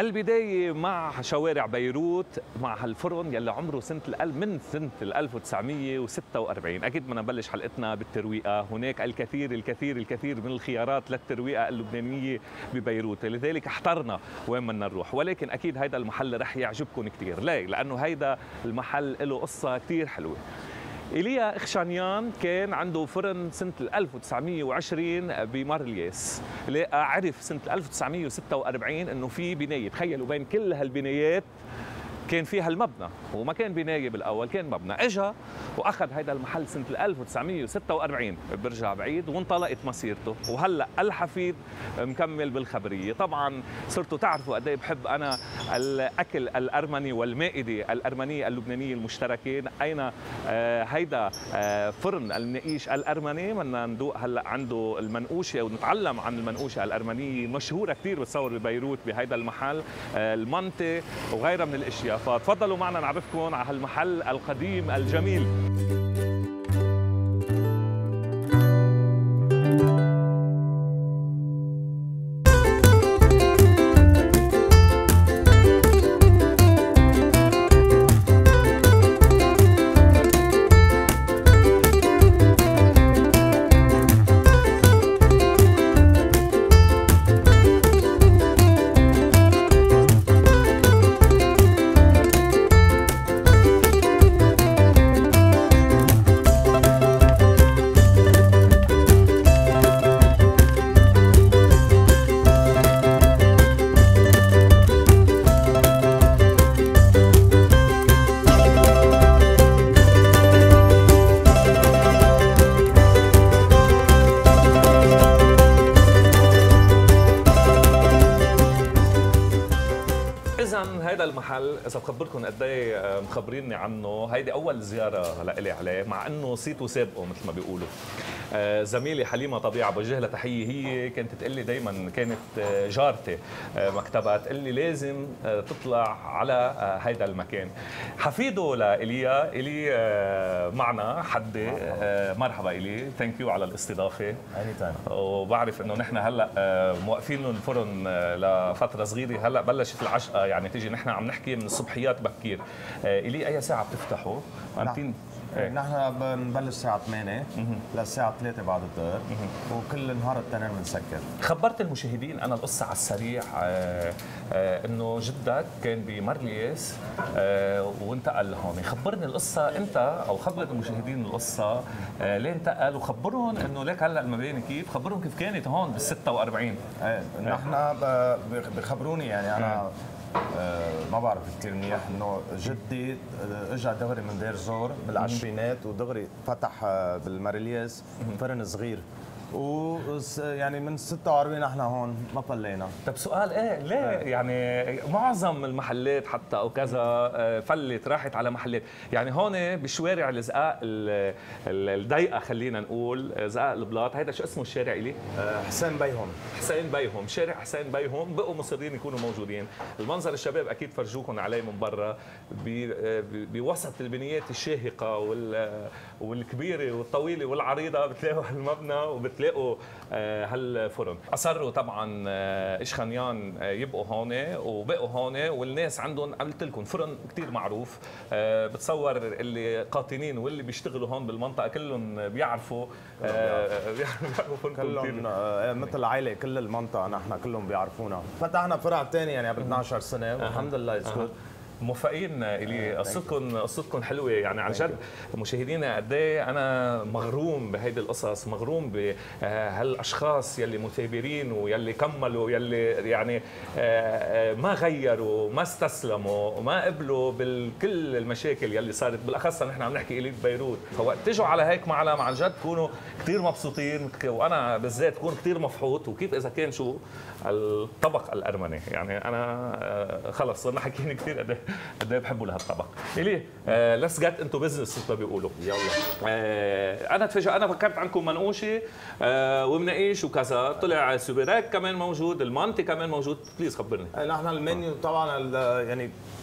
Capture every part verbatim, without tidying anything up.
البداية مع شوارع بيروت، مع هالفرن يلي عمره سنة الألف من سنة ألف وتسعمية وستة وأربعين. أكيد بدنا نبلش حلقتنا بالترويقة، هناك الكثير الكثير الكثير من الخيارات للترويقة اللبنانية ببيروت، لذلك احترنا وين بدنا نروح، ولكن أكيد هيدا المحل رح يعجبكم كثير. ليه؟ لأنه هيدا المحل له قصة كثير حلوة. إيليا إخشانيان كان عنده فرن سنة ألف وتسعمية وعشرين بمارلياس، لقى عرف سنة ألف وتسعمية وستة وأربعين إنه في بناية، تخيلوا بين كل هالبنايات كان فيها المبنى، وما كان بناية بالأول، كان مبنى. إجا وأخذ هيدا المحل سنة ألف وتسعمية وستة وأربعين، برجع بعيد وانطلقت مسيرته، وهلأ الحفيد مكمل بالخبرية. طبعا صرتوا تعرفوا قد ايه بحب أنا الأكل الأرمني والمائدة الأرمنية اللبنانية المشتركة. أين آه هيدا آه فرن المنقيش الأرمني، بدنا ندوق هلأ عنده المنقوشة ونتعلم عن المنقوشة الأرمنية مشهورة كثير بتصور ببيروت بهيدا المحل، آه المنتي وغيرها من الأشياء. فتفضلوا معنا نعرفكم على هالمحل القديم الجميل. هيدا المحل اذا بخبركم قد ايه مخبريني عنه، هيدي اول زياره لإلي عليه، مع انه صيته سابقه مثل ما بيقولوا. زميلي حليمه طبيعه بوجه لها تحيه، هي كانت تقول لي دائما، كانت جارتي مكتبها، تقول لي لازم تطلع على هيدا المكان. حفيده لإيليا، إيلي معنا حدي. مرحبا إيلي، ثانك يو على الاستضافه. اني تايم. وبعرف انه نحن هلا موقفين الفرن لفتره صغيره، هلا بلشت العشقه يعني تيجي، نحن عم نحكي من الصبحيات بكير. إلي أي ساعة بتفتحوا؟ نحن نحن بنبلش الساعة ثمانية للساعة ثلاثة بعد الظهر، وكل النهار التنين بنسكر. خبرت المشاهدين أنا القصة على السريع، آه آه إنه جدك كان بمارلياس آه وانتقل لهون. خبرني القصة أنت، أو خبر المشاهدين القصة آه ليه انتقل، وخبرهم إنه ليك هلا المباني كيف، خبرهم كيف كانت هون بال ستة وأربعين. ايه نحن بخبروني يعني أنا أه ما بعرف كثير منيح انه جدي اجى دغري من دير زور بالعشرينات، ودغري فتح بالمارلياس فرن صغير، ويعني من ستة وأربعين نحن هون ما فلينا. طب سؤال، ايه ليه يعني معظم المحلات حتى او كذا فلت راحت على محلات، يعني هون بشوارع الزقاق الضيقه، خلينا نقول زقاق البلاط، هيدا شو اسمه الشارع إلي؟ حسين بيهم. حسين بيهم، شارع حسين بيهم، بقوا مصرين يكونوا موجودين. المنظر الشباب اكيد فرجوكم عليه من برا، بوسط البنيات الشاهقه والكبيره والطويله والعريضه بتلاقوا هالمبنى وبتلاقوا تلاقوا هالفرن. اصروا طبعا إخشانيان يبقوا هون وبقوا هون، والناس عندهم قلت لكم فرن كثير معروف، بتصور اللي قاطنين واللي بيشتغلوا هون بالمنطقه كلهم بيعرفوا بيعرفوا فرنكم كلهم مثل عائله، كل المنطقه نحن كلهم بيعرفونا. فتحنا فرع ثاني يعني قبل اثنعش سنه والحمد لله يسكت. موفقين إلي، قصتكم قصتكم حلوه يعني عن جد. مشاهدينا قد ايه انا مغروم بهيدي القصص، مغروم بهالاشخاص يلي مثابرين ويلي كملوا، يلي يعني ما غيروا، ما استسلموا، وما قبلوا بكل المشاكل يلي صارت، بالاخص نحن عم نحكي إلي بيروت. فوقت تجوا على هيك معلم عن جد تكونوا كثير مبسوطين، وانا بالذات كون كثير مفحوط. وكيف اذا كان شو الطبق الارمني، يعني انا خلص صرنا حكينا كثير قد قد ايه بحبوا لهالطبق. إلي ليتس جيت انتو بزنس مثل ما بيقولوا. يلا. آه انا تفاجئ، انا فكرت عنكم منقوشه آه ومناقيش وكذا، طلع سوبراك كمان موجود، المانتي كمان موجود. بليز خبرني. نحن المنيو طبعا يعني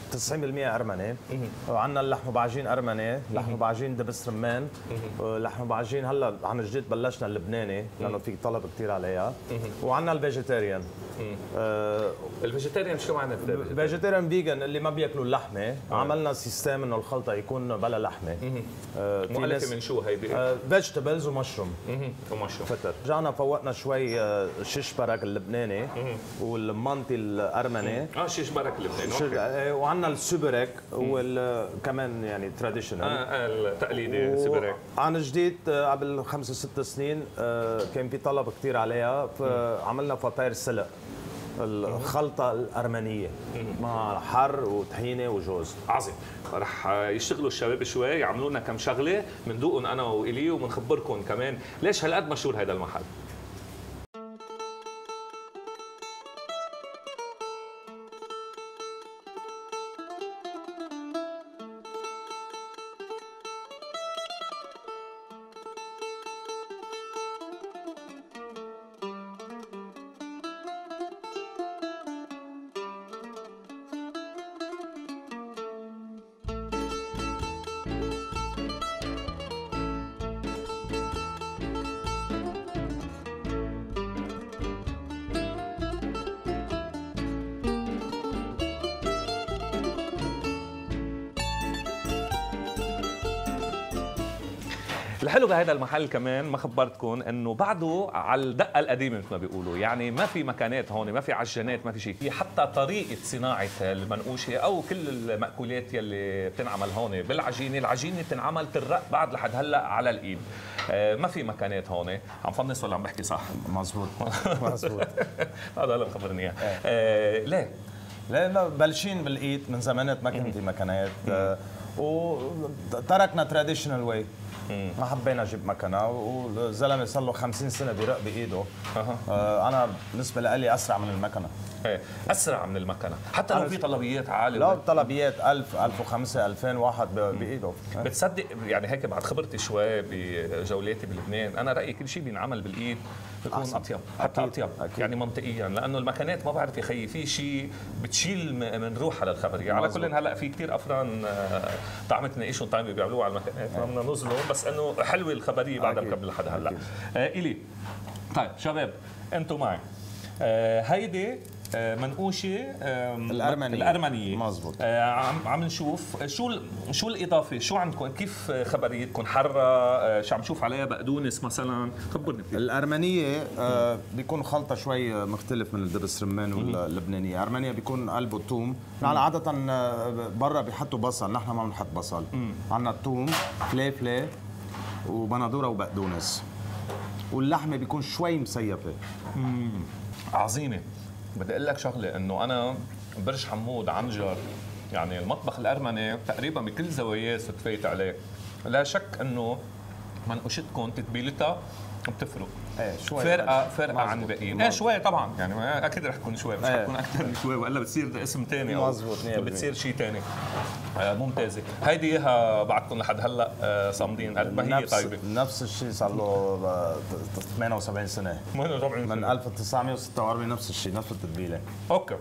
تسعين بالمئة ارمني، وعندنا اللحم وبعجين ارمني، لحم وبعجين دبس رمان، لحم وبعجين هلا عن جديد بلشنا اللبناني لانه في طلب كثير عليها، وعندنا الفيجيتيريان. آه الفيجيتيريان شو معنى الفيجيتيريان فيجن اللي ما بياكلوا اللحمه، عملنا سيستم انه الخلطه يكون بلا لحمه. آه مؤلفه من شو هي؟ آه فيجيتابلز ومشروم. ومشروم فتر. رجعنا فوقنا شوي شيش برك اللبناني والمانتي الارمني. اه شيش برك اللبناني. وعندنا السوبرك وكمان يعني تراديشنال. اه التقليدي سوبرك. عن جديد قبل خمس ست سنين كان في طلب كثير عليها، فعملنا فطاير سلق. الخلطة الأرمنية مع حر وطحينة وجوز. عظيم. رح يشتغلوا الشباب شوي يعملوا لنا كم شغلة بندوقهم أنا وإلي وبنخبركم كمان ليش هالقد مشهور هذا المحل. الحلو بهذا المحل كمان ما خبرتكم انه بعده على الدقه القديمه مثل ما بيقولوا، يعني ما في مكانات هون، ما في عجانات، ما في شيء، في حتى طريقه صناعه المنقوشه او كل المأكولات يلي بتنعمل هون بالعجينه، العجينه بتنعمل ترق بعد لحد هلا على الايد. آه ما في مكانات هون، عم فنص ولا عم بحكي صح؟ مزبوط مزبوط. هذا اللي مخبرني اياه. آه ليه؟ لانه بلشين بالايد من زمانات ما كان في مكانات، آه وتركنا تراديشنال واي. ما حبينا نجيب مكنه، والزلمه صار له خمسين سنه بيرق بايده. أه. انا بالنسبه لي اسرع من المكنه. ايه اسرع من المكنه، حتى لو في طلبيات عاليه. لا طلبيات ألف ألف وخمسة ألفين واحد بايده. بتصدق يعني هيك بعد خبرتي شوي بجولاتي بلبنان، انا رايي كل شيء بينعمل بالايد بيكون اطيب، حتى اطيب يعني منطقيا، لانه المكنات ما بعرف يا خيي في شيء بتشيل من روحها للخبريه. على كل هلا في كثير افران طعمتنا ايش طعمه بيعملوها على المكنات، ما بدنا نظلم، بس انه حلوه الخبريه بعدها بكمل لحد هلا. آه الي طيب شباب انتم معي، آه هيدي منقوشه الارمنيه الارمنيه مزبوط. عم عم نشوف شو شو الاضافه، شو عندكم، كيف خبريتكم حره، شو عم نشوف عليها بقدونس مثلا، خبرني كثير. الارمنيه بيكون خلطه شوي مختلف من الدبس رمان واللبنانيه. الارمنيه بيكون قلبه ثوم، نحن عاده برا بيحطوا بصل، نحن ما بنحط بصل. عندنا الثوم فليفله وبندوره وبقدونس، واللحمه بيكون شوي مسيفه. امم عظيمه. بدي اقول لك شغله، انه انا برج حمود عنجر، يعني المطبخ الارمني تقريبا بكل زواياه ستفيت عليه، لا شك انه منقوشتكم تتبيلتها بتفرق. ايه شوي فرقه فرقه عن الباقيين. ايه شوي طبعا، يعني اكيد رح تكون شوي، مش رح تكون اكثر من شوي والا بتصير اسم ثاني او مزبوط بتصير شيء ثاني. آه ممتازه. هيدي اياها بعدكم لحد هلا آه صامدين قد ما هي طيبه. نفس الشيء صار له ثمانية وسبعين سنه، من ألف وتسعمئة وستة وأربعين نفس الشيء، نفس التتبيله. اوكي.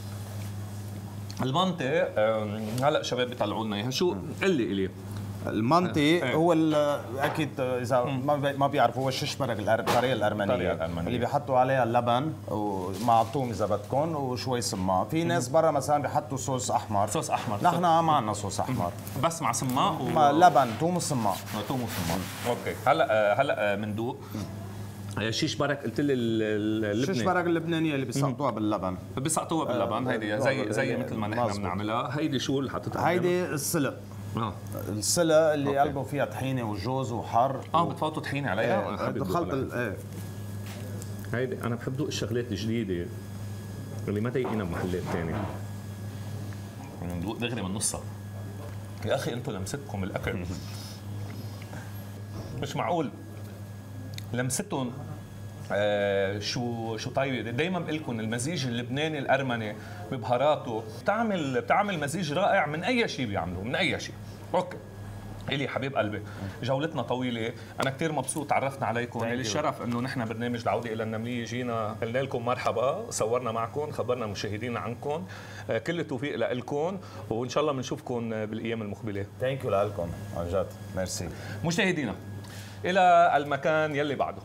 المنطق هلا شباب بيطلعوا لنا اياها، شو قل لي الي؟ المنطي هو اكيد اذا ما بيعرفوا هو الشيش برك الطريقه الارمنيه اللي بيحطوا عليها اللبن ومع الثوم اذا بدكم وشوي سماق. في ناس برا مثلا بيحطوا صوص احمر. صوص احمر نحن ما عندنا صوص احمر، بس مع سماق و... مع لبن ثوم وسماق. ثوم وسماق. اوكي. هلا هلا بندوق شيش برك. قلت لي اللبناني، شيش برك اللبنانيه اللي بيسقطوها باللبن. بيسقطوها باللبن. هيدي زي زي مثل ما نحن بنعملها. هيدي شو اللي حطيتها؟ هيدي السلق. اه السلق اللي أوكي. قلبه فيها طحينه وجوز وحر. اه بتفوتوا طحينه عليها. ايه دخلت ايه هيدي انا بحب ذوق الشغلات الجديده اللي ما ضايقينا بمحلات ثانيه، ندوق دغري من نصها. يا اخي انتم لمستكم الاكل مش معقول، لمستهم آه شو شو طيبه. دائما بقول لكم المزيج اللبناني الارمني ببهاراته بتعمل بتعمل مزيج رائع من اي شيء بيعملوه، من اي شيء. اوكي إلي حبيب قلبي، جولتنا طويلة، أنا كثير مبسوط تعرفنا عليكم، لي الشرف إنه نحن برنامج العودة إلى النملية جينا قلنا لكم مرحبا، صورنا معكم، خبرنا مشاهدينا عنكم، كل التوفيق لكم وإن شاء الله بنشوفكم بالأيام المقبلة. ثانك يو لكم عن جد، ميرسي. مشاهدينا إلى المكان يلي بعده.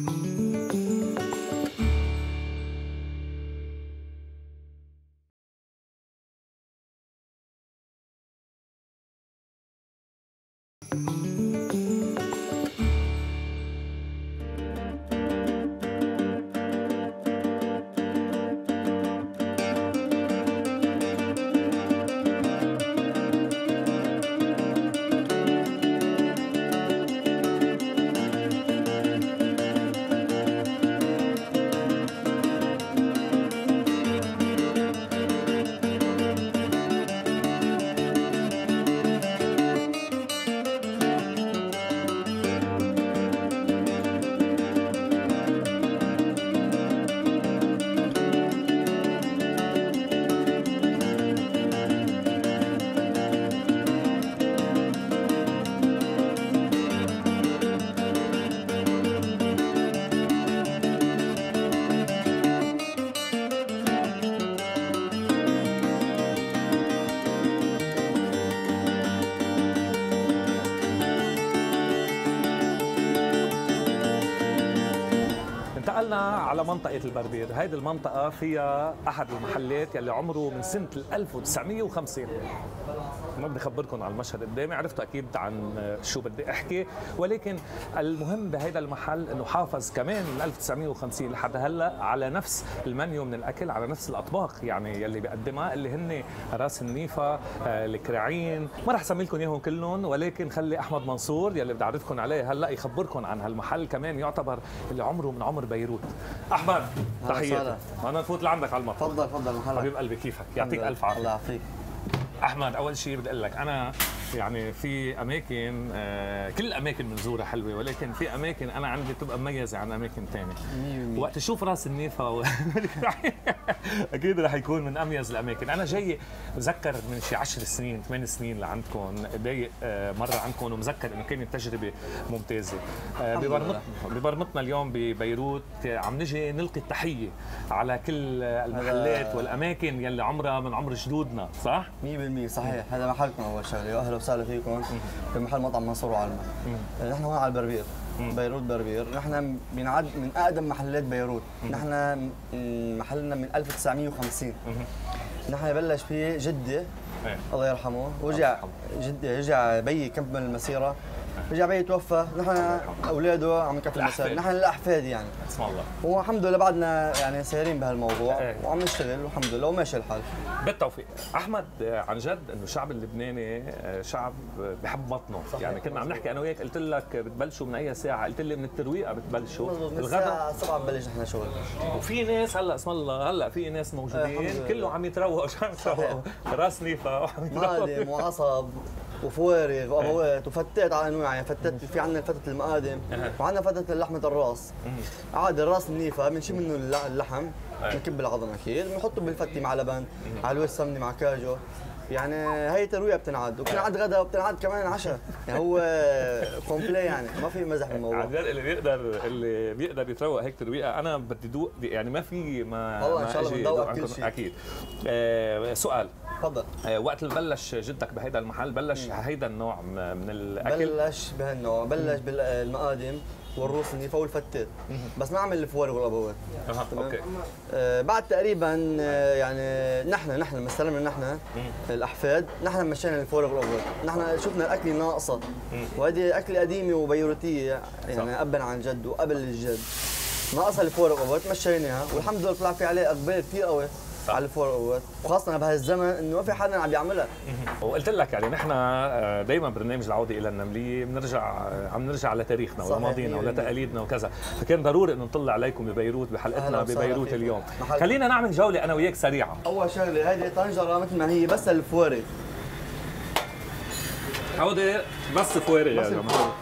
انتقلنا على منطقة البربير، هيدي المنطقة فيها أحد المحلات يلي عمره من سنة ألف وتسعمية وخمسين. ما بدي أخبركم على المشهد قدامي، عرفتوا أكيد عن شو بدي أحكي، ولكن المهم بهيدا المحل إنه حافظ كمان من ألف وتسعمية وخمسين لحد هلا على نفس المنيو من الأكل، على نفس الأطباق يعني يلي بيقدمها اللي هن راس النيفة، الكراعين، ما رح سمي لكم إياهم كلهم، ولكن خلي أحمد منصور يلي بدي أعرفكم عليه هلا يخبركم عن هالمحل كمان يعتبر اللي عمره من عمر بيروت. أحمد تحياتي، أنا نفوت لعندك على المطبخ. تفضل تفضل محل حبيب قلبي، كيفك؟ يعطيك ألف عافية. الله يعافيك. احمد، اول شيء بدي اقول لك انا يعني في اماكن آه كل الاماكن بنزورها حلوه، ولكن في اماكن انا عندي بتبقى مميزه عن اماكن ثانيه. وقت اشوف راس النيفه و... اكيد رح يكون من اميز الاماكن. انا جاي بذكر من شي عشر سنين ثمان سنين لعندكم، ضايق آه مره عندكم، ومذكر انه كانت تجربه ممتازه. آه ببرمتنا ببرمتنا اليوم ببيروت عم نجي نلقي التحيه على كل المحلات والاماكن يلي عمرها من عمر جدودنا، صح؟ مية بالمية صحيح. هذا محلكم اول شغله، واهلا وسهلا فيكم بمحل مطعم منصور وعلمة. نحن هون على البربير، بيروت بربير. نحن بنعد من اقدم محلات بيروت. نحن محلنا من ألف وتسعمية وخمسين. نحن بلش فيه جدي الله يرحمه، ورجع جدي رجع بيي كمل المسيره، رجع بيي توفى، نحن اولاده عم نكفي المسيره، نحن الاحفاد يعني. بسم الله. والحمد لله بعدنا يعني سايرين بهالموضوع ايه. وعم نشتغل والحمد لله وماشي الحال. بالتوفيق. احمد، عن جد انه الشعب اللبناني شعب بحب بطنه، يعني كنا عم نحكي انا وياك، قلت لك بتبلشوا من اي ساعه؟ قلت لي من الترويقه بتبلشوا الغداء السبعة ببلش نحن شغل. وفي ناس هلا اسم الله هلا في ناس موجودين كله عم يتروقوا، شو عم يتروقوا؟ راس نيفه وعم يتروقوا مقادم وعصب وفوارغ وابوات وفتات على انواع، يعني فتات في عندنا فتة المقادم وعندنا فتة لحمة الراس. عادي الراس النيفة بنشيل منه اللحم، بنكب العظم اكيد، بنحطه بالفتة مع لبن، على الوش سمنة مع كاجو. يعني هي ترويقه بتنعد، وبتنعد غدا وبتنعد كمان عشاء، يعني هو كومبلي يعني ما في مزح بالموضوع. عن جد اللي بيقدر اللي بيقدر يتروق هيك ترويقه، انا بدي دوق يعني ما في ما والله ان شاء الله بندوق كل شيء. اكيد. آه سؤال، تفضل. آه وقت اللي بلش جدك بهيدا المحل بلش هيدا النوع من الاكل؟ بلش بهالنوع، بلش بالمقادم والروس النيفه والفتات، بس ما عمل الفوارغ والابوات. اها اوكي. آه بعد تقريبا آه يعني نحن نحن لما استلمنا نحن الاحفاد، نحن مشينا الفوارغ والابوات، نحن شفنا الاكل ناقصه، وهذه اكله قديمه وبيروتيه يعني ابا عن جد وقبل الجد، ناقصها الفوارغ والابوات، مشيناها والحمد لله طلع في عليه اقبال كثير قوي على الفوارغ، وخاصة بهالزمن انه ما في حدا عم يعملها. وقلت لك يعني نحن دائما برنامج العودة إلى النملية بنرجع عم نرجع لتاريخنا ولماضينا ولتقاليدنا وكذا، فكان ضروري انه نطلع عليكم ببيروت بحلقتنا ببيروت اليوم. خلينا نعمل جولة أنا وياك سريعة. أول شغلة هيدي طنجرة مثل ما هي بس الفوارغ. هودي بس فوارغ يا جماعة.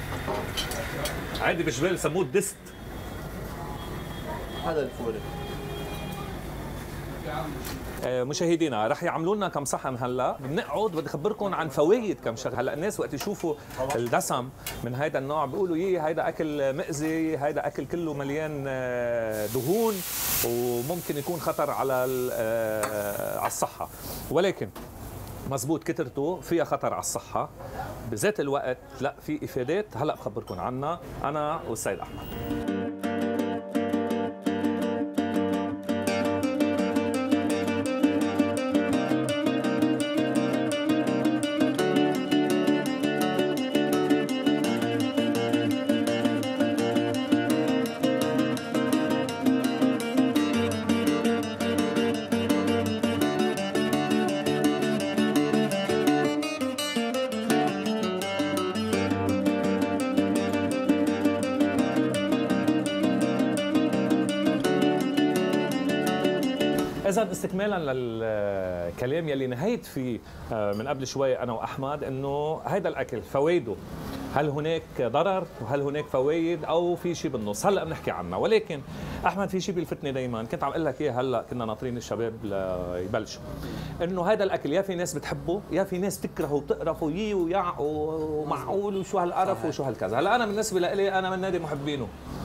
عندي بجبال سموه دست. هذا الفوارغ. مشاهدينا رح يعملوا لنا كم صحن هلا، بنقعد بدي اخبركم عن فوائد كم شغله. هلا الناس وقت يشوفوا الدسم من هيدا النوع بيقولوا يي هيدا اكل مأذي، هيدا اكل كله مليان دهون وممكن يكون خطر على على الصحه، ولكن مزبوط كترته فيها خطر على الصحه، بذات الوقت لا في افادات هلا بخبركم عنها انا والسيد احمد. إذا استكمالا للكلام يلي نهيت فيه من قبل شوي أنا وأحمد، إنه هيدا الأكل فوائده هل هناك ضرر وهل هناك فوائد أو في شيء بالنص؟ هلا بنحكي عنها، ولكن أحمد في شيء بيلفتني دائما، كنت عم أقول لك إياه هلا كنا ناطرين الشباب ليبلشوا، إنه هيدا الأكل يا في ناس بتحبه يا في ناس بتكرهه وبتقرفه يي ويع ومعقول وشو هالقرف وشو هالكذا. هلا أنا بالنسبة لي أنا من نادي محبينه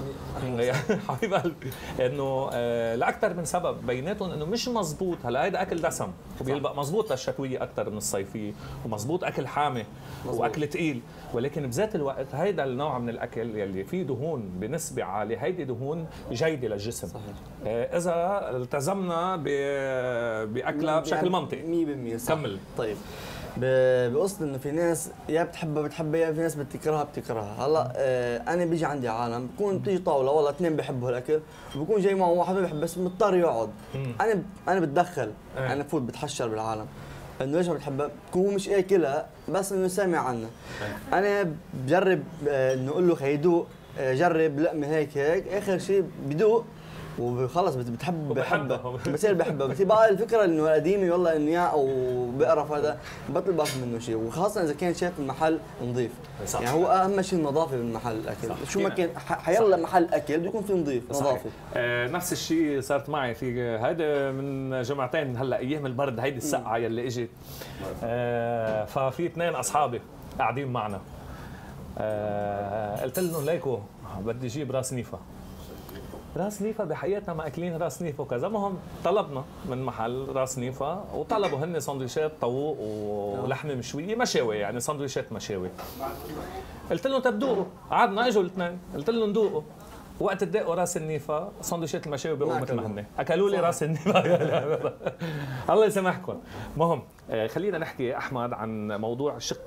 حبيب قلبي، انه لاكثر من سبب بيناتهم انه مش مزبوط. هلا هيدا اكل دسم وبيلبق مزبوط للشتويه اكثر من الصيفيه، ومزبوط اكل حامي واكل ثقيل، ولكن بذات الوقت هيدا النوع من الاكل يلي فيه دهون بنسبه عاليه، هيدي دهون جيده للجسم. صحيح. اذا التزمنا باكلها بشكل منطقي مية بالمية. كمل. طيب بقصد انه في ناس يا بتحبها بتحبها يا في ناس بتكرهها بتكرهها. هلا آه انا بيجي عندي عالم بكون بتيجي طاوله والله اثنين بحبوا هالاكل وبكون جاي معه واحد ما بحب بس مضطر يقعد. مم. انا انا بتدخل اه. انا بفوت بتحشر بالعالم انه ليش ما بتحبها، بكون هو مش اكلها بس انه سامع عنها. اه. انا بجرب آه انه اقول له خيدوق آه جرب لقمه هيك هيك، اخر شيء بدوق وخلص بتحب بحبها بصير بحبها. بس بقى الفكره انه قديمه والله انه يا او بقرف هذا بطل باخذ منه شيء، وخاصه اذا كان شايف المحل نظيف. صح. يعني هو اهم شيء النظافه بالمحل الاكل. صح. شو ما كان حيلا محل اكل بده يكون فيه نظيف نظافه. آه نفس الشيء صارت معي في هيدا من جمعتين هلا ايام البرد، هيدي السقعه يلي اجت. آه ففي اثنين اصحابي قاعدين معنا، آه قلت لهم ليكو بدي اجيب راس نيفه. راس نيفه بحياتنا ما اكلين راس نيفه وكذا، المهم طلبنا من محل راس نيفه وطلبوا هن سندويشات طاووق ولحمه مشويه مشاوي، يعني سندويشات مشاوي. قلت لهم طب دوقوا، قعدنا اجوا الاثنين قلت لهم دوقوا، وقت تدقوا راس النيفه سندويشات المشاوي بقوا مثل ما هن، اكلوا لي راس النيفه. الله يسامحكم. المهم خلينا نحكي احمد عن موضوع شق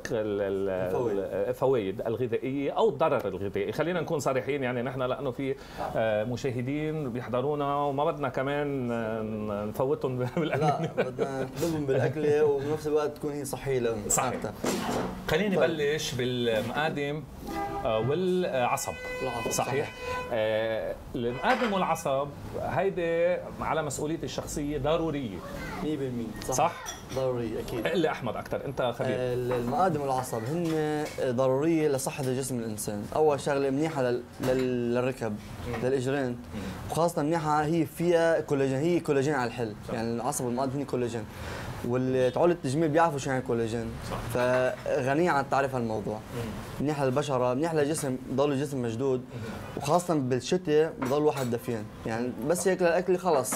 الفوائد الغذائيه او الضرر الغذائي. خلينا نكون صريحين، يعني نحن لانه في مشاهدين بيحضرونا وما بدنا كمان نفوتهم بالاكل. لا بدنا نحضرهم بالاكله وبنفس الوقت تكون هي صحيه لهم. صحيح. خلينا نبلش بالمقادم والعصب. العصب. صحيح. آه المقادم والعصب هيدي على مسؤوليتي الشخصيه ضروريه مية بالمية. صح, صح؟ ضروريه اكيد. قل لي احمد اكثر، انت خبير. آه المقادم والعصب هن ضروريه لصحه الجسم الانسان. اول شغله منيحه لل... للركب للاجرين، وخاصه منيحه هي فيها كولاجين، هي كولاجين على الحل. صح. يعني العصب والمقادم هن كولاجين، واللي تعول التجميل بيعرفوا شو يعني كولاجين. صح. فغنية عن تعريف هالموضوع. منيح للبشره، منيح للجسم، بضل الجسم مشدود، وخاصه بالشتاء بضل واحد دفيان، يعني بس هيك للاكل خلص.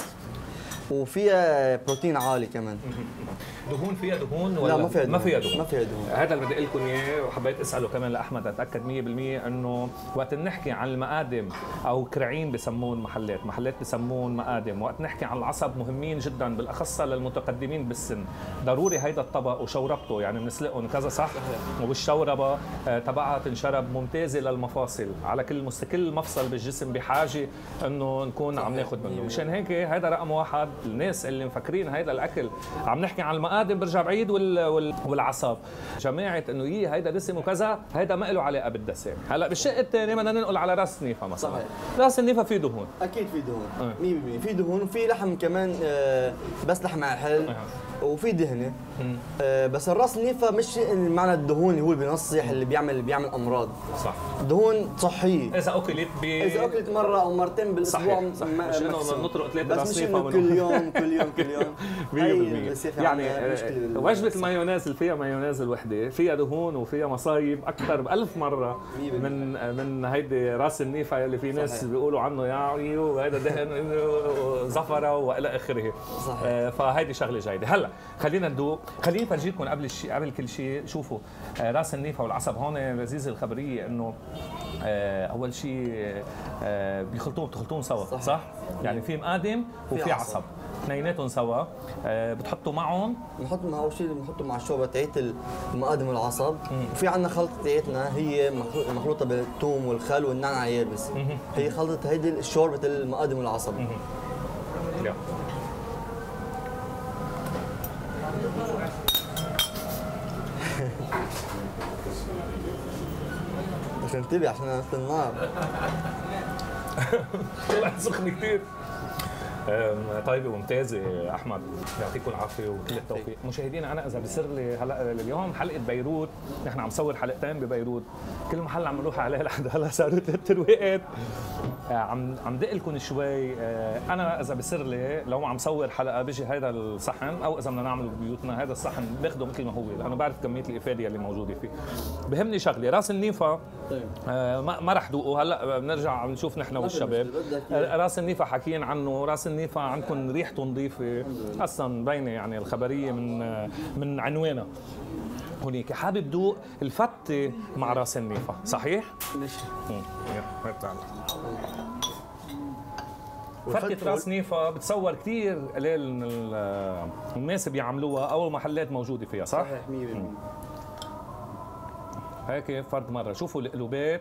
وفيها بروتين عالي كمان. دهون فيها دهون ولا لا ما فيها دهون؟ ما فيها دهون. ما فيها دهون. هذا اللي بدي اقول لكم اياه، وحبيت اساله كمان لاحمد اتاكد مية بالمية انه وقت نحكي عن المقادم او كرعين بسمون محلات، محلات بسمون مقادم، وقت نحكي عن العصب مهمين جدا بالاخص للمتقدمين بالسن. ضروري هيدا الطبق وشوربته، يعني بنسلقهم كذا صح؟ وبالشوربه تبعها تنشرب ممتازه للمفاصل، على كل مست كل مفصل بالجسم بحاجه انه نكون عم ناخذ منه. مشان هيك هيدا رقم واحد. الناس اللي مفكرين هيدا الاكل عم نحكي عن المقادم برجع بعيد وال... وال... والعصب، جماعه انه يي هيدا دسم وكذا، هيدا ما له علاقه بالدسم. هلا بالشق الثاني بدنا ننقل على راس النيفه مثلا. صحيح. راس النيفه فيه دهون. اكيد في دهون. مية بالمية في دهون، وفي لحم كمان آه بس لحم على الحل. وفي دهنه. آه بس الراس النيفه مش معنى الدهون اللي هو اللي بينصح اللي بيعمل اللي بيعمل امراض. صح. دهون صحيه. اذا اكلت ب اذا اكلت مره او مرتين بالاسبوع صحيح صح. مش انه نطرق ثلاثه راس نيفه بس مش كل يوم كل يوم كل يوم مية بالمية. يعني وجبه المايونيز اللي فيها مايونيز الوحده فيها دهون وفيها مصايب اكثر بألف مره من من هيدي راس النيفه اللي في ناس بيقولوا عنه يعني وهذا دهن زفره والى اخره. صحيح. فهيدي شغله جيده. هلا خلينا ندوق، خليني افرجيكم قبل الشيء قبل كل شيء. شوفوا راس النيفه والعصب هون لذيذه الخبريه انه اول شيء بيخلطوهم بتخلطوهم سوا. صح, صح؟ يعني في مقادم وفي عصب اثنيناتهم سوا. بتحطوا معهم بنحط مع اول شيء بنحطه مع الشوربه تاعت المقادم والعصب. وفي عندنا خلطه تاعتنا هي مخلوطه بالثوم والخل والنعناع اليابس. هي خلطه هيدي شوربه المقادم والعصب. يلا بس انتبه عشان مثل النار. طلعت سخنه كثير. طيبه وممتازه احمد، يعطيكم العافيه وكل التوفيق. مشاهدينا انا اذا بصير لي هلا اليوم حلقه بيروت، نحن عم نصور حلقتين ببيروت، كل محل عم نروح عليه لحد هلا صاروا ثلاث ترويقات. عم عم دق لكم شوي. انا اذا بصير لي لو عم صور حلقه بيجي هذا الصحن او اذا بدنا نعمله ببيوتنا هذا الصحن باخده مثل ما هو لانه بعرف كميه الافاده اللي موجوده فيه. بهمني شغله راس النيفه ما, ما رح دوقه هلا بنرجع عم نشوف نحن والشباب. راس النيفه حكيين عنه، راس النيفه عندكم ريحته نظيفه اصلا مبينه يعني الخبريه من من عنوانها. هونيك حابب دوق الفتة مع راس النيفه، صحيح؟ ماشي. فتة راس نيفه بتصور كثير قليل من الناس بيعملوها او المحلات موجوده فيها، صح؟ صحيح مية بالمية. هيك فرد مره شوفوا القلوبات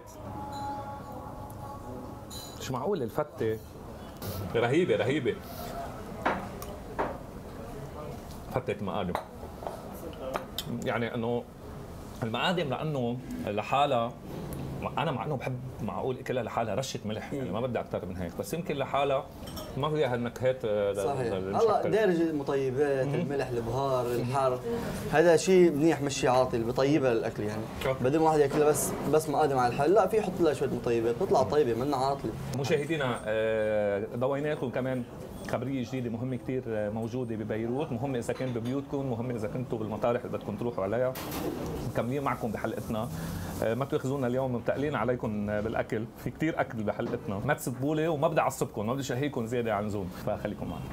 مش معقول الفتة رهيبه رهيبه. فتة مقادم يعني انه المقادم لانه لحالها انا مع انه بحب معقول اكلها لحالها رشه ملح يعني ما بدي اكثر من هيك، بس يمكن لحالها ما فيها هالنكهات. صحيح. هلا دارج المطيبات الملح البهار الحار هذا شيء منيح مش شيء عاطل بطيبها الاكل يعني. بدل ما واحد ياكلها بس بس مقادم على الحل لا في يحط لها شويه مطيبات بتطلع طيبه منا عاطله. مشاهدينا ضوينا لكم كمان خبريه جديده مهمه كثير موجوده ببيروت، مهمه اذا كان ببيوتكم، مهمه اذا كنتوا بالمطارح اللي بدكم تروحوا عليها. مكملين معكم بحلقتنا، ما تاخذونا اليوم متقلين عليكم بالاكل، في كثير اكل بحلقتنا، ما تسبوا لي وما بدي اعصبكم، ما بدي شهيكم زياده عن زوم، فخليكم معنا.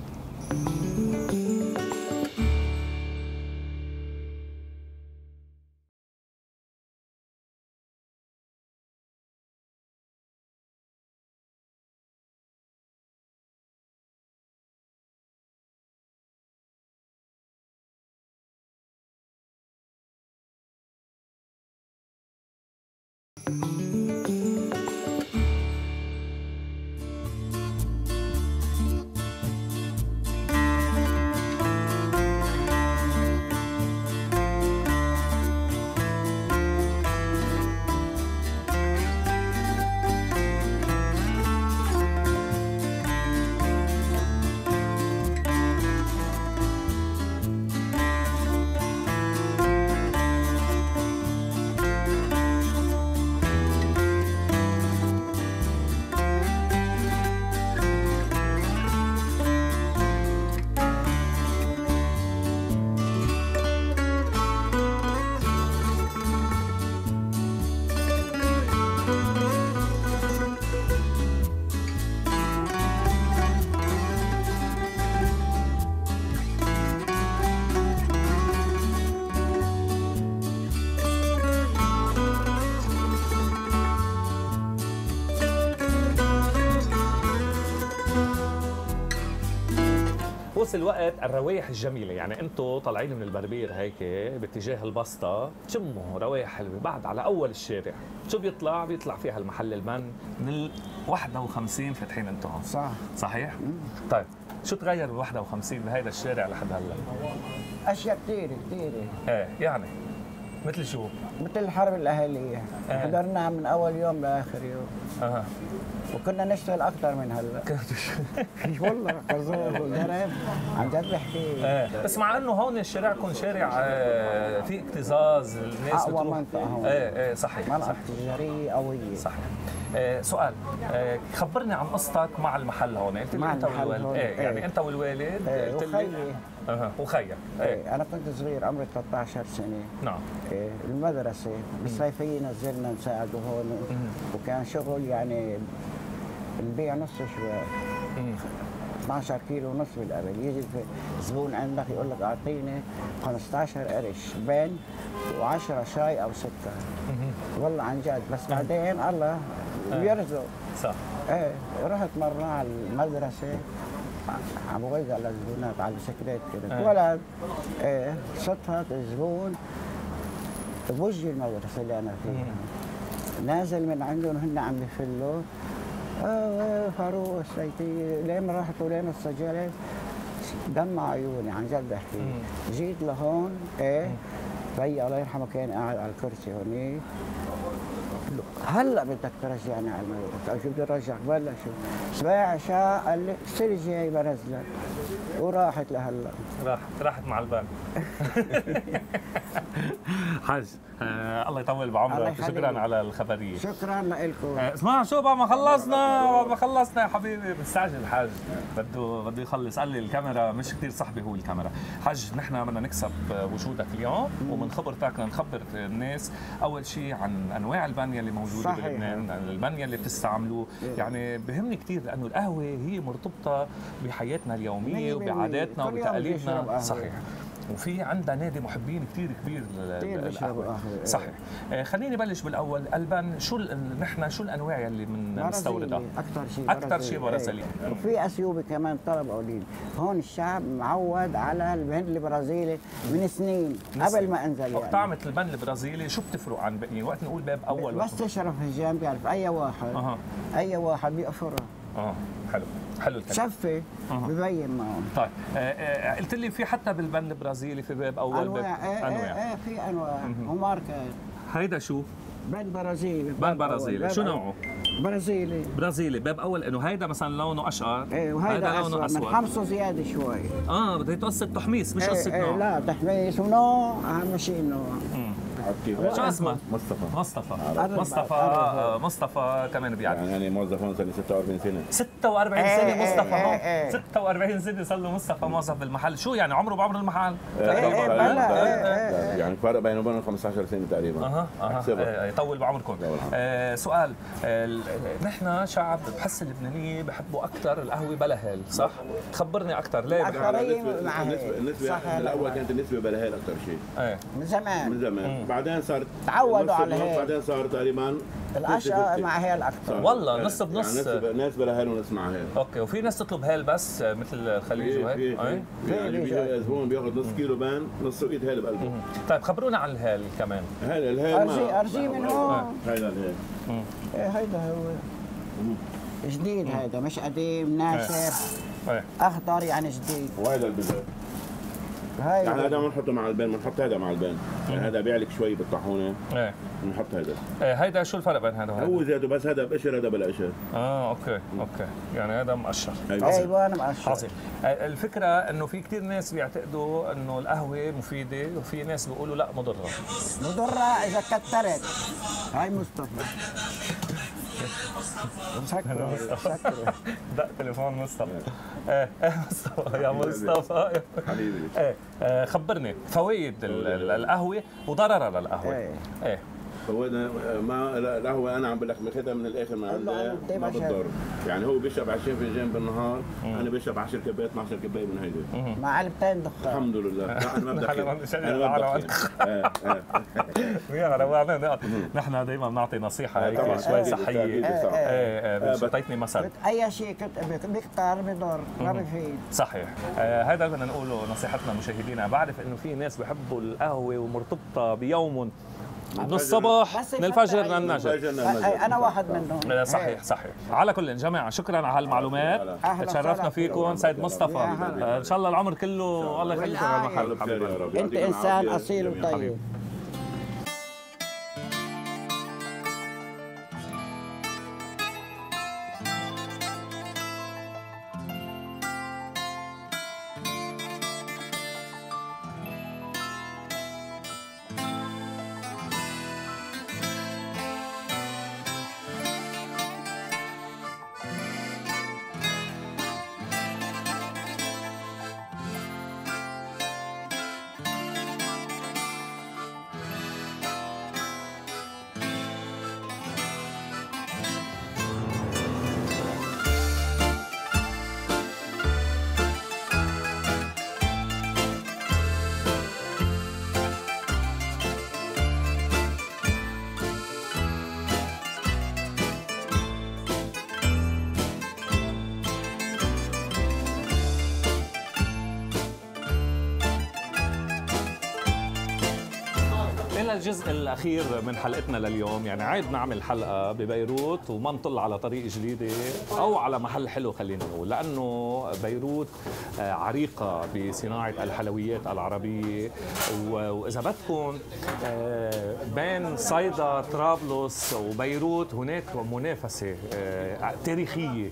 وصل الوقت الروايح الجميله، يعني انتم طالعين من البربير هيك باتجاه البسطه شموا روايح حلوه، بعد على اول الشارع شو بيطلع؟ بيطلع فيها المحل البن من ال واحد وخمسين فاتحين انتم. صح صحيح؟ طيب شو تغير بال واحد وخمسين بهيدا الشارع لحد هلا؟ اشياء كثير كثير. ايه يعني مثل شو؟ مثل الحرب الاهليه، آه. حضرناها من اول يوم لاخر يوم. اها وكنا نشتغل اكثر من هلا. والله كذاب وجرب عن جد بحكي. ايه بس مع انه هون شارعكم شارع آه، في اكتظاظ، الناس أقوى بتروح. منطقة هون. ايه ايه صحيح منطقه صحيح تجاريه قويه. صحيح. آه سؤال، آه خبرني عن قصتك مع المحل هون، قلت لي مع انت المحل والوالد. هون. ايه يعني إيه. انت والوالد إيه، قلت لي. وخيي. اها وخيك. ايه إيه، انا كنت صغير عمري ثلاثة عشر سنه. نعم. إيه، المدرسه بالصيفيه نزلنا نساعده هون، وكان شغل يعني البيع نص شوال. اثني عشر كيلو ونص بالقبل، يجي زبون عندك يقول لك اعطيني خمسة عشر قرش بن وعشرة شاي او سكر. والله عن جد، بس بعدين الله بيرزق. صح. ايه رحت مره على المدرسه عم بوزع للزبونات على البسكليت كده. آه. ولد ايه صدفه الزبون بوجه المدرسه اللي انا فيها، نازل من عندهم هن عم بفلوا. اه فاروق السيتي لين رحت ولين استجلت دمع عيوني عن جد بحكي. جيت لهون ايه بي الله يرحمه كان قاعد على الكرسي هونيك. هلا بدك ترجعني على المدرسه، قال شو بدي ارجعك بلا شو؟ سباع عشاء قال لي السنه الجاي بنزلك، وراحت لهلا. راحت راحت مع البال. حاج آه الله يطول الله بعمرك، يخليك. شكرا على الخبريه. شكرا لكم. آه، اسمع شو بقى، ما خلصنا ما خلصنا يا حبيبي، بتستعجل الحاج، بده بده يخلص. قال لي الكاميرا مش كثير صاحبي هو الكاميرا. حاج نحن بدنا نكسب وجودك اليوم، ومن خبرتك نخبر الناس اول شيء عن انواع البن اللي موجوده صحيح. بلبنان، البن اللي بتستعملوه. يعني بهمني كثير لانه القهوه هي مرتبطه بحياتنا اليوميه مية بالمية. وبعاداتنا كل يوم بيشرب وتقاليدنا. قهوة. صحيح. وفي عندنا نادي محبين كثير كبير لل- كثير بيشربوا للقهوة. قهوة. صحيح. آه، خليني بلش بالاول، البن شو ال- نحن شو الانواع اللي بنستوردها؟ اكثر شيء اكثر شيء برازيلي. إيه. وفي اثيوبي كمان طلب قليل. هون الشعب معود على البن البرازيلي من سنين قبل ما انزل وقت يعني. طعمة البن البرازيلي شو بتفرق عن باقي؟ وقت نقول باب اول بس تشرب هجان بيعرف اي واحد. اها اي واحد بيقفرها. اه حلو حلو الكلام. شفي أها. ببين معه. طيب آه، آه، قلت لي في حتى بالبن البرازيلي في باب اول باب انواع ايه ايه ايه في انواع وماركات. هيدا شو؟ بن برازيلي. بن برازيلي، شو نوعه؟ برازيلي. برازيلي باب اول، انه هيدا مثلا لونه اشقر، ايه وهيدا لونه اسود بنحمصه زياده شوي. اه بدها قصه تحميص مش قصه ايه ايه نوع. لا تحميص ونوع اهم شيء النوع. شو اسمه؟ مصطفى. مصطفى. عرب- مصطفى عرب. آه، مصطفى كمان بيعرف. يعني انا موظف هون صار لي ستة وأربعين سنه. ستة وأربعين إيه سنة إيه مصطفى إيه هون. إيه. ستة وأربعين سنة صار له مصطفى موظف بالمحل، شو يعني عمره بعمر المحل؟ إيه إيه بلا إيه إيه. يعني فرق بينه وبينه خمسة عشر سنه تقريبا. اها اها احسبها. إيه، يطول بعمركم. الله يرحمه. آه سؤال، آه ال- نحن شعب بحس اللبنانيين بحبوا اكثر القهوه بلا هيل، صح؟ خبرني اكثر ليه؟ أكثر. بحب- خبرية النسبة- مع هيك. النسبة النسبة صح هلا بالاول معك. كانت النسبة بلهيل اكثر شيء ايه من من زمان زمان، بعدين صارت تعودوا نص على بنص، هيك. بعدين صار تقريبا الاشقر مع هي الاكثر. صار- والله يعني- نص بنص. يعني ناس ناس بلهيل وناس مع هيل. اوكي، وفي ناس تطلب هيل بس آه، مثل الخليج في وهيك؟ في إيه؟ في يعني في- بيجي زبون بياخذ نص كيلو بان، نص ايد هيل بقلبه. طيب خبرونا عن الهيل كمان. هيل الهيل ارجي ما ارجي من هون. هيدا الهيل. ايه هيدا هو جديد، هيدا مش قديم ناشف ايه اخضر يعني جديد. وهذا البزر يعني هذا هيدا ما نحطه مع البان، بنحط هذا مع البان، يعني هذا بيعلك شوي بالطاحونه، ايه بنحط هذا. إيه، هيدا شو الفرق بين هذا وهذا؟ هو زياده بس هذا بقشر هذا بلا قشر. اه اوكي اوكي، يعني هذا مقشر. ايوه انا مقشر. عظيم. آه، الفكره انه في كثير ناس بيعتقدوا انه القهوه مفيده، وفي ناس بيقولوا لا مضره. مضرة اذا كترت. هاي مصطفى مسكر مسكر. دق تليفون مصطفى. ايه ايه مصطفى يا مصطفى. حبيبي ايه آه، خبرني فوائد ال- ال- القهوه وضررها للقهوه. ايه. ايه هو أنا ما لا- القهوه انا عم بقول لك ماخذها من الاخر من والله عندها أنا بدي ما بشرب. بتضر، يعني هو بيشرب عشرين فنجان بالنهار، انا بشرب عشر كبايات اثني عشر كبايه من هيدي. مع علبتين دخان. الحمد لله. لا انا ما نحن ما بدخن، بنشرب انا ما على بدخن. آه، آه. يا روعنا. نحن دائما بنعطي نصيحه هيك طبعاً. شوي آه، صحيه. بالتأكيد، ايه صح. ايه بتعطيتني مثل. كنت اي شيء كنت بيكتر بضر ما بفيد. صحيح. آه هذا بدنا نقوله نصيحتنا مشاهدينا. بعرف انه في ناس بحبوا القهوه ومرتبطه بيوم من الصباح بس من الفجر يفتح للنجم. أي- انا واحد منهم. آه، صحيح صحيح. على كل جماعه شكرا على هالمعلومات، أهلا تشرفنا وسهلا فيكم سيد مصطفى. يا هلا. آه، ان شاء الله العمر كله الله يخليكم على المحل. بخير يا رب. انت يعطيكم انسان العافية اصيل جميعاً. وطيب. للجزء الاخير من حلقتنا لليوم، يعني عيب نعمل حلقه ببيروت وما نطل على طريق جديده او على محل حلو خلينا نقول، لانه بيروت عريقه بصناعه الحلويات العربيه، واذا بدكم بين صيدا طرابلس وبيروت هناك منافسه تاريخيه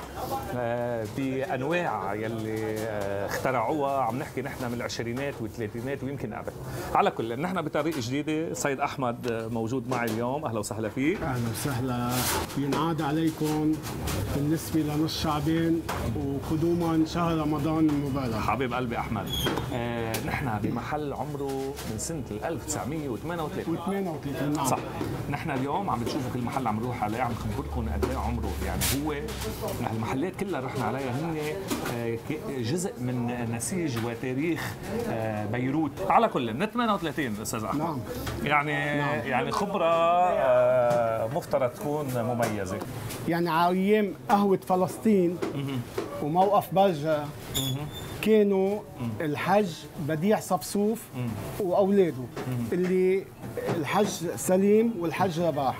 بانواع يلي اخترعوها. عم نحكي نحن من العشرينات والثلاثينات ويمكن قبل. على كل نحن بطريق جديده. سيد احمد موجود معي اليوم، اهلا وسهلا فيك. اهلا وسهلا، ينعاد عليكم بالنسبه لنص شعبين وقدوما شهر رمضان المبارك. حبيب قلبي احمد، آه نحن بمحل عمره من سنه ألف وتسعمية وثمانية وثلاثين وثمانية وثلاثين نعم صح. نحن اليوم عم بتشوفوا كل محل عم نروح عليه عم نخبركم قد ايه عمره، يعني هو المحلات كلها رحنا عليها هن جزء من نسيج وتاريخ بيروت. على كل من ثمانية وثلاثين استاذ احمد نعم. يعني نعم. يعني خبره مفترض تكون مميزه. يعني على ايام قهوه فلسطين وموقف برجة كانوا الحج بديع صفصوف واولاده اللي الحج سليم والحج رباح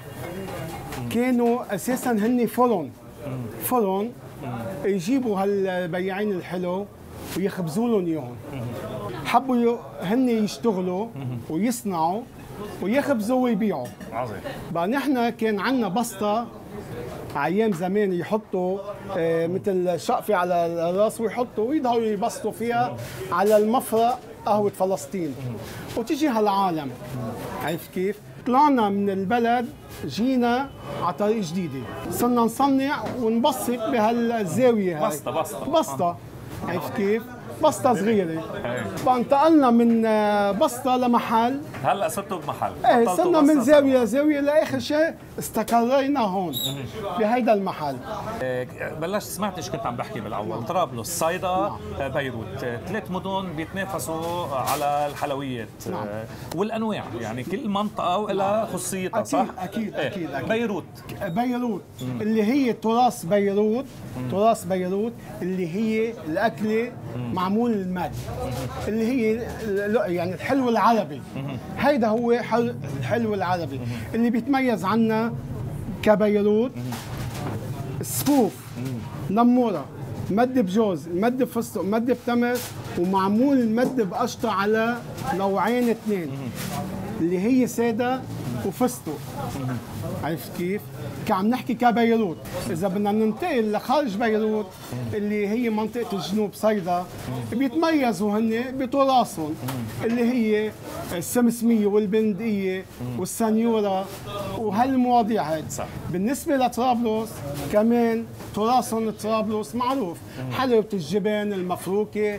كانوا اساسا هن فرن فرن يجيبوا هالبياعين الحلو ويخبزوا لهم اياهم. حبوا هن يشتغلوا ويصنعوا ويخبزوا ويبيعوا. عظيم. بقى نحن كان عندنا بسطه ايام زمان يحطوا آه مثل شقفه على الراس ويحطوا ويضلوا يبسطوا فيها على المفرق قهوه فلسطين وتيجي هالعالم. عرفت كيف؟ طلعنا من البلد جينا على طريق جديده، صرنا نصنع ونبسط بهالزاويه هاي. بسطه بسطه بسطه عرفت كيف؟ بسطه صغيره. فانتقلنا من بسطه لمحل. هلا صرتوا بمحل. ايه صرنا من زاويه زاويه لاخر شيء استقرينا هون بهيدا المحل. بلشت سمعت ايش كنت عم بحكي بالاول، طرابلس، صيدا، بيروت، ثلاث مدن بيتنافسوا على الحلويات. نعم. والانواع، يعني كل منطقه ولها خصوصيتها صح؟ اكيد اكيد اكيد, أكيد. بيروت بيروت مم. اللي هي تراث بيروت، تراث بيروت اللي هي الاكله معمول المد اللي هي يعني الحلو العربي. هيدا هو الحلو العربي اللي بيتميز عنا كبيروت. السفوف، نموره، مد بجوز، مد بفستق، مد بتمر، ومعمول المد بقشطه على نوعين اثنين اللي هي ساده وفستق. عرفت كيف؟ عم نحكي كبيروت. اذا بدنا ننتقل لخارج بيروت اللي هي منطقه الجنوب صيدا بيتميزوا هن بتراثهم اللي هي السمسميه والبندقيه والسنيوره وهالمواضيع هاي. بالنسبه لطرابلس كمان تراثهم طرابلس معروف، حلاوه الجبن المفروكه،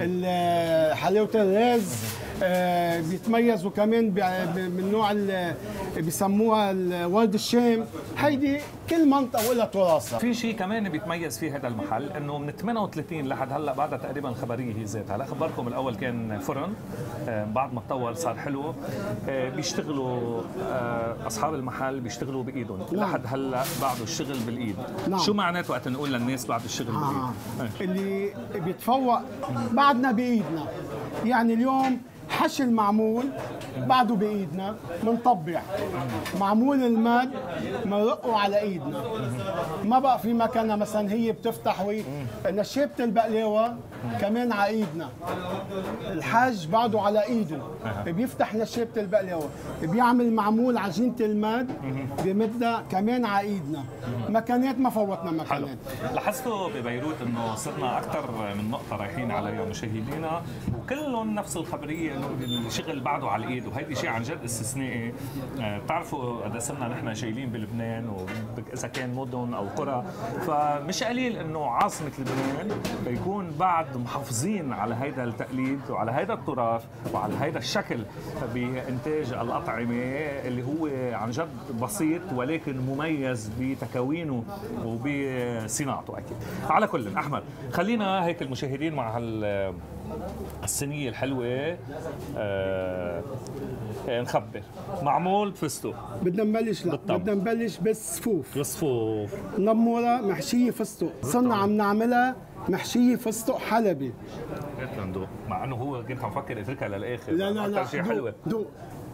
حلاوه الرز، آه بيتميزوا كمان من نوع اللي بيسموها ورد الشام. هيدي كل منطقه ولها تراثها. في شيء كمان بيتميز فيه هذا المحل انه من ثمانية وثلاثين لحد هلا بعدها تقريبا الخبريه هي ذاتها. هلا خبركم الاول كان فرن، آه بعد ما تطور صار حلو. آه بيشتغلوا آه اصحاب المحل بيشتغلوا بايدهم. نعم. لحد هلا بعده الشغل بالايد. نعم. شو معناته وقت نقول للناس بعد الشغل آه. بالايد؟ آه. اللي بيتفوق بعدنا بايدنا. يعني اليوم حشي المعمول بعده بايدنا، منطبع معمول الماد منرقه على ايدنا. ما بقى في مكنه مثلا هي بتفتح وي نشابه البقلاوه كمان على ايدنا. الحاج بعده على ايده بيفتح نشابه البقلاوه، بيعمل معمول عجينه الماد بمدها كمان على ايدنا. مكانات ما فوتنا مكانات. لاحظتوا ببيروت انه صرنا اكثر من نقطه رايحين عليها مشاهدينا وكلهم نفس الخبريه انه الشغل بعده على الايد، وهيدي شيء عن جد استثنائي. بتعرفوا قد صرنا نحن جايين بلبنان واذا كان مدن او قرى، فمش قليل انه عاصمه لبنان بيكون بعد محافظين على هيدا التقليد وعلى هيدا التراث وعلى هيدا الشكل بانتاج الاطعمه اللي هو عن جد بسيط ولكن مميز بتكوينه وبصناعته اكيد. على كل احمد خلينا هيك المشاهدين مع هال الصينيه الحلوه آه نخبر. معمول بفستق. بدنا نبلش لا بدنا نبلش بالصفوف. الصفوف نموره محشيه فستق، صرنا عم نعملها محشيه فستق حلبي. ندوق، مع انه هو كنت عم فكر اتركها للاخر. لا لا لا شيء حلوه. دوق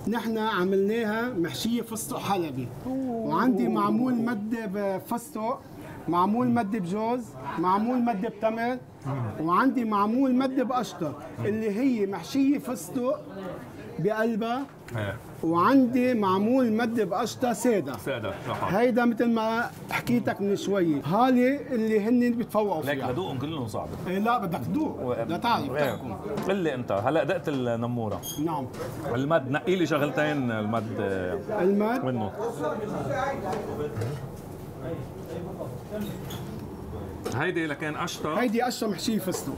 نحن عملناها محشيه فستق حلبي، وعندي معمول مده بفستق، معمول مده بجوز، معمول مده بتمر، وعندي معمول مده بقشطه اللي هي محشيه فستق بقلبها، وعندي معمول مده بقشطه ساده. ساده صح. هيدا مثل ما حكيتك من شوي، هالي اللي هن بيتفوقوا ليك فيها. لدوقهم كلهم صعبه. إيه لا بدك تدوق، لا تعرف تحكم. قل لي انت هلا دقت النموره، نعم. المد نقي لي شغلتين المد المد منه. هيدي لكن قشطه، هيدي قشطه محشيه فستق.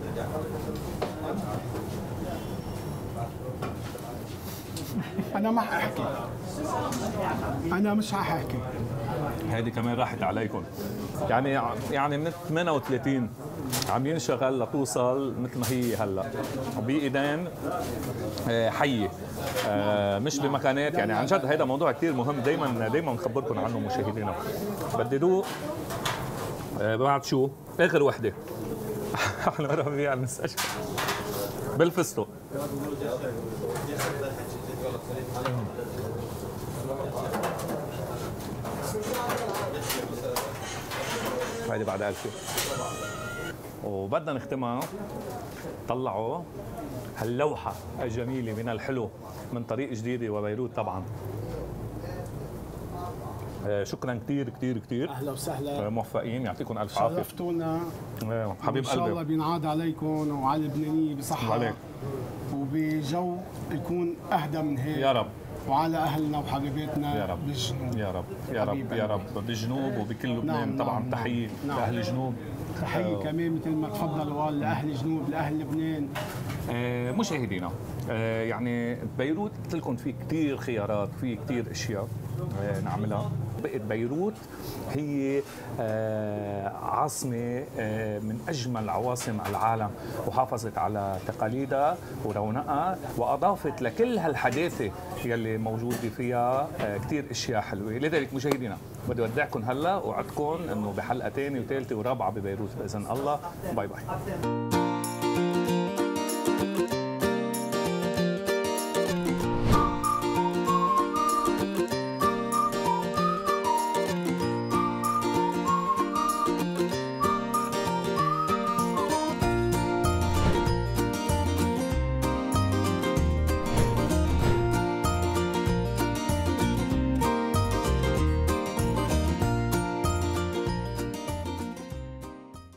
انا ما حاحكي، انا مش حاحكي. هيدي كمان راحت عليكم. يعني يعني من ثمانية وثلاثين عم ينشغل لتوصل مثل ما هي هلا بايدين حيه، مش بمكانات. يعني عن جد هذا موضوع كثير مهم، دائما دائما نخبركم عنه مشاهدينا. بدي دوق بعد شو اخر وحده احنا مرة فيها على المستشفى بالفستق. هيدي بعد ألفي. وبدنا نختمها، طلعوا هاللوحة الجميلة من الحلو من طريق جديدة وبيروت طبعا. شكرا كثير كثير كثير. اهلا وسهلا، موفقين، يعطيكم الف عافيه. شرفتونا حبيب قلبي. ان شاء الله قلبي بينعاد عليكم وعلى اللبنانيه بصحه عليك. وبجو يكون اهدى من هيك يا رب، وعلى اهلنا وحبيباتنا يا رب بالجنوب. يا رب يا رب يا رب بالجنوب وبكل لبنان. نعم طبعا نعم تحيه نعم. لاهل الجنوب، تحيه كمان مثل ما تفضل وقال لاهل الجنوب لاهل لبنان. آه مشاهدينا. آه يعني بيروت قلت لكم في كثير خيارات، في كثير اشياء آه نعملها. بقت بيروت هي آه عاصمة آه من أجمل عواصم العالم، وحافظت على تقاليدها ورونقها، وأضافت لكل هالحداثة يلي موجودة فيها آه كثير أشياء حلوة. لذلك مشاهدينا بدي أودعكم هلا، وعدكم إنه بحلقة ثانية وثالثة ورابعة ببيروت بإذن الله. باي باي.